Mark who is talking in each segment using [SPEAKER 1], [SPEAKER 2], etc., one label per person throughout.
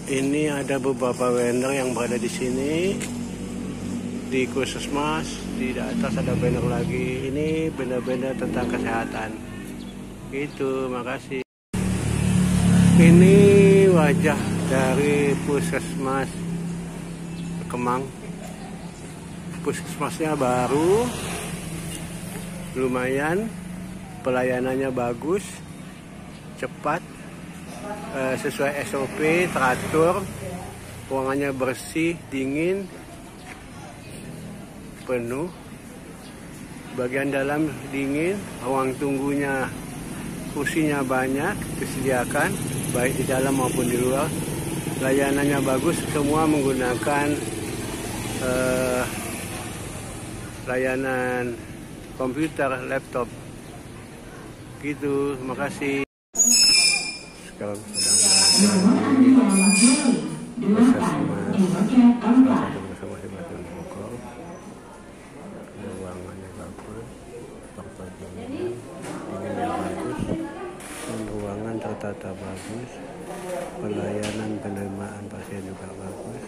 [SPEAKER 1] Ini ada beberapa banner yang berada di sini. Di Puskesmas, di atas ada banner lagi. Ini banner-banner tentang kesehatan. Itu, makasih. Ini wajah dari Puskesmas Kemang. Puskesmasnya baru, lumayan, pelayanannya bagus, cepat, sesuai SOP, teratur, ruangannya bersih, dingin, penuh, bagian dalam dingin, ruang tunggunya, kursinya banyak, disediakan, baik di dalam maupun di luar, layanannya bagus, semua menggunakan layanan komputer, laptop, gitu. Makasih. Sekarang sedang bersama Batu Bogor. Ruangannya bagus, perpaduan dinginnya bagus, dan ruangan tertata bagus, pelayanan penerimaan pasien juga bagus.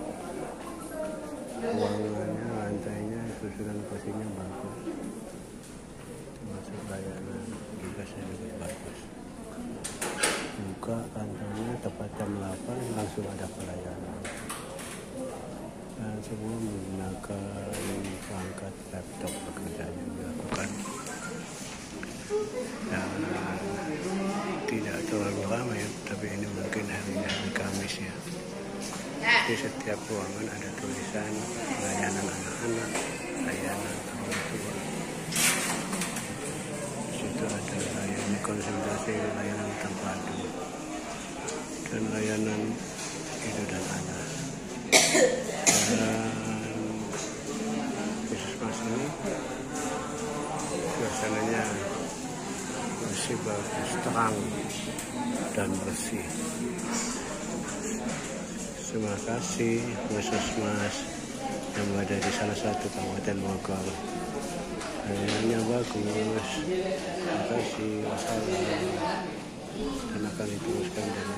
[SPEAKER 1] Ruangannya, lantainya, susunan kursinya bagus, termasuk layanan tugasnya juga bagus. Buka kantornya tepat jam 8, langsung ada pelayanan. Dan semua menggunakan perangkat laptop pekerjaan yang dilakukan. Dan tidak terlalu ramai, tapi ini mungkin hari Kamis ya. Di setiap ruangan ada tulisan layanan anak-anak, layanan orang tua. Di situ ada layanan konsultasi, layanan terpadu, dan layanan ibu dan anak. Dan Puskesmas ini suasananya masih bagus, terang dan bersih. Terima kasih Puskesmas yang berada di salah satu Kabupaten Bogor. Layanannya bagus. Terima kasih. Wassalam. Dan akan diteruskan dengan